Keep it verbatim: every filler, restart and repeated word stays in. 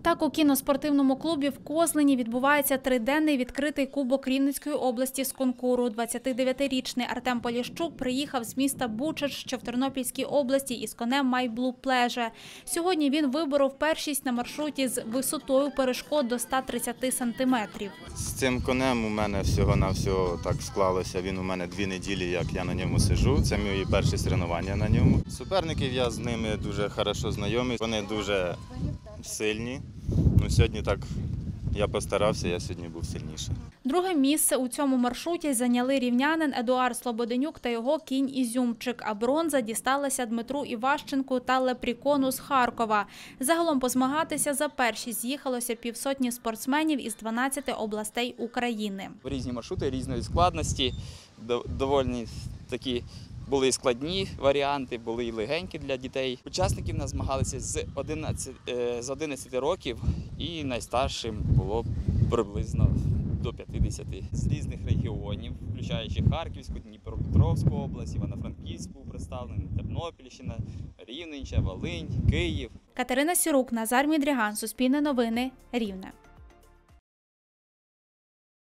Так, у кіноспортивному клубі в Козлині відбувається триденний відкритий кубок Рівненської області з конкуру. двадцятидевятирічний Артем Поліщук приїхав з міста Бучач, що в Тернопільській області, із конем My Blue Pleasure. Сьогодні він виборов першість на маршруті з висотою перешкод до ста тридцяти сантиметрів. З цим конем у мене всього-навсього так склалося. Він у мене дві неділі, як я на ньому сиджу. Це мої перші соревнування на ньому. Суперників я з ними дуже добре знайомий. Вони дуже сильні. Ну, сьогодні так я постарався, я сьогодні був сильніший. Друге місце у цьому маршруті зайняли рівнянин Едуард Слободенюк та його кінь Ізюмчик, а бронза дісталася Дмитру Іващенку та Лепрікону з Харкова. Загалом позмагатися за першість з'їхалося півсотні спортсменів із дванадцяти областей України. Різні маршрути, різної складності, доволі такі були і складні варіанти, були і легенькі для дітей. Учасників нас змагалися з одинадцяти років і найстаршим було приблизно до п'ятдесяти. З різних регіонів, включаючи Харківську, Дніпропетровську область, Івано-Франківську представлені, Тернопільщина, Рівненщина, Волинь, Київ. Катерина Сірук, Назар Мідріган, Суспільне новини, Рівне.